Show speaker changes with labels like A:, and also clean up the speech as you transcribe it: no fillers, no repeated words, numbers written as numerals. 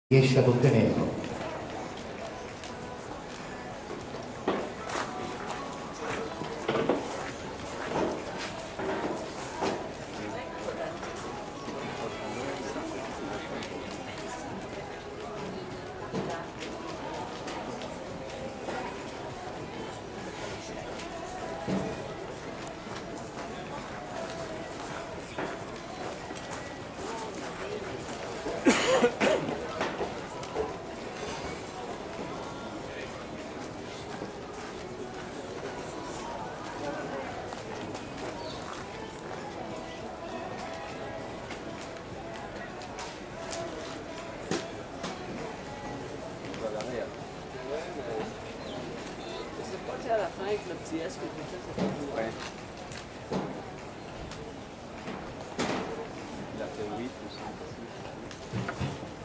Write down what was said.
A: riesce ad ottenerlo.
B: À la fin avec le petit S que tu fais, c'est pas joué.
C: Ouais. Il a fait 8 ou 5.